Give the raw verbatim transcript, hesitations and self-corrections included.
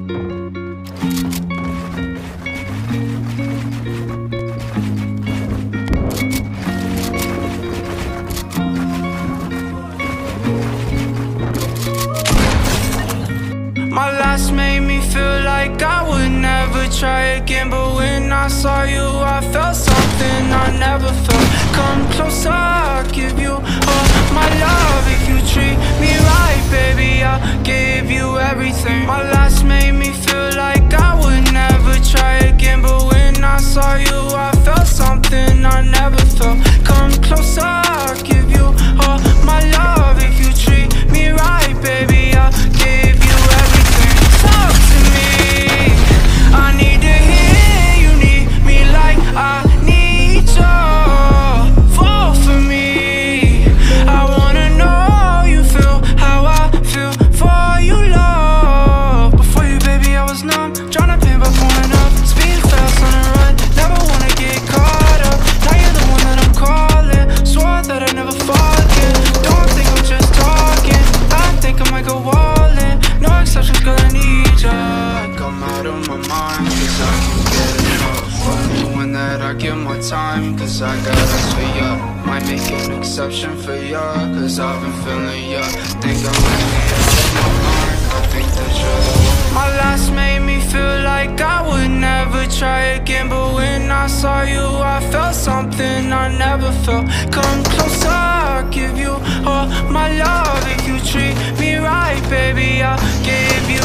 My last made me feel like I would never try again, but when I saw you I felt something I never felt. Come closer, I'll give you all my love. If you treat me right, baby, I'll give you everything. My last made me feel like I would never try again, but when I saw you I felt something I never felt. Come closer, I'll give you all my love. If you treat me right, baby, I'll give you everything. Talk to me, I need to hear you need me like I need you. Fall for me, I wanna know you feel how I feel for you, love. Before you, baby, I was numb, tryna pin by pulling up, speed fast on the run, never wanna get caught up. Now you're the one that I'm calling, swore that I'd never forget. Don't think I'm just talking, I think I might go all in. No exceptions, girl, I need ya. Come out of my mind, cause I can't get enough. Knowing that I get more time, cause I got us for ya. Might make an exception for ya, cause I've been feeling ya. Think I'm ready to take my mind, I think that you're the one. My last made me feel like I would never try again, but when I saw you I felt something I never felt. Come closer, I'll give you all my love. If you treat me right, baby, I'll give you